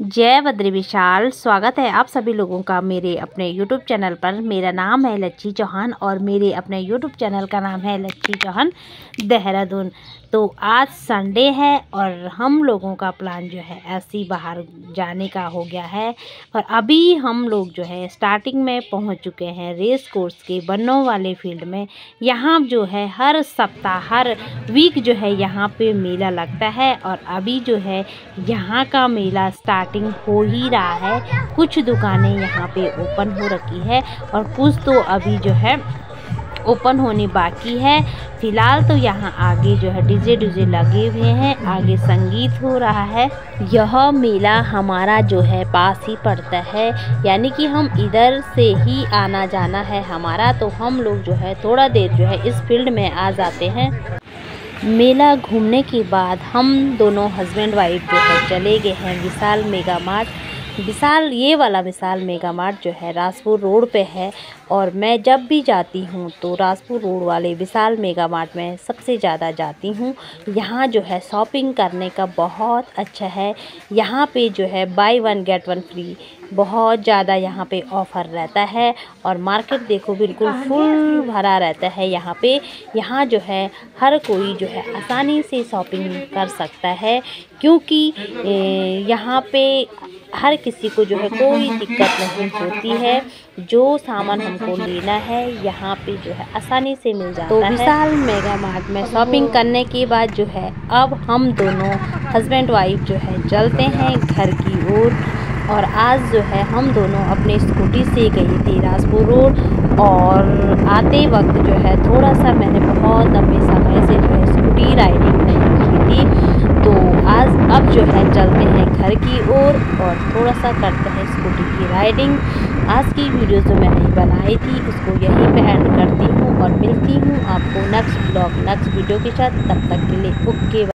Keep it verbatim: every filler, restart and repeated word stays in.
जय बद्री विशाल। स्वागत है आप सभी लोगों का मेरे अपने यूट्यूब चैनल पर। मेरा नाम है लच्छी चौहान और मेरे अपने यूट्यूब चैनल का नाम है लच्छी चौहान देहरादून। तो आज संडे है और हम लोगों का प्लान जो है ऐसे ही बाहर जाने का हो गया है। और अभी हम लोग जो है स्टार्टिंग में पहुंच चुके हैं रेस कोर्स के बन्नों वाले फील्ड में। यहाँ जो है हर सप्ताह हर वीक जो है यहाँ पे मेला लगता है और अभी जो है यहाँ का मेला स्टार्टिंग हो ही रहा है। कुछ दुकानें यहाँ पे ओपन हो रखी है और कुछ तो अभी जो है ओपन होने बाकी है। फिलहाल तो यहाँ आगे जो है डीजे डीजे लगे हुए हैं, आगे संगीत हो रहा है। यह मेला हमारा जो है पास ही पड़ता है, यानी कि हम इधर से ही आना जाना है हमारा। तो हम लोग जो है थोड़ा देर जो है इस फील्ड में आ जाते हैं। मेला घूमने के बाद हम दोनों हस्बैंड वाइफ जो है चले गए हैं विशाल मेगा मार्ट। विशाल ये वाला विशाल मेगा मार्ट जो है राजपुर रोड पे है और मैं जब भी जाती हूँ तो राजपुर रोड वाले विशाल मेगा मार्ट में सबसे ज़्यादा जाती हूँ। यहाँ जो है शॉपिंग करने का बहुत अच्छा है। यहाँ पे जो है buy one get one free बहुत ज़्यादा यहाँ पे ऑफ़र रहता है और मार्केट देखो बिल्कुल फुल भरा रहता है। यहाँ पे यहाँ जो है हर कोई जो है आसानी से शॉपिंग कर सकता है, क्योंकि यहाँ पे हर किसी को जो है कोई दिक्कत नहीं होती है। जो सामान हमको लेना है यहाँ पे जो है आसानी से मिल जाता है। तो विशाल मेगा मार्ट में शॉपिंग करने के बाद जो है अब हम दोनों हस्बैंड वाइफ जो है चलते हैं घर की ओर। और आज जो है हम दोनों अपने स्कूटी से गए थे राजपुर रोड और आते वक्त जो है थोड़ा सा मैंने बहुत लंबे समय से जो है स्कूटी राइडिंग नहीं की थी। तो आज अब जो है चलते हैं घर की ओर और, और थोड़ा सा करते हैं स्कूटी की राइडिंग। आज की वीडियो जो मैंने बनाई थी उसको यहीं पे एंड करती हूँ और मिलती हूँ आपको नेक्स्ट ब्लॉग नेक्स्ट वीडियो के साथ। तब तक के लिए ओके।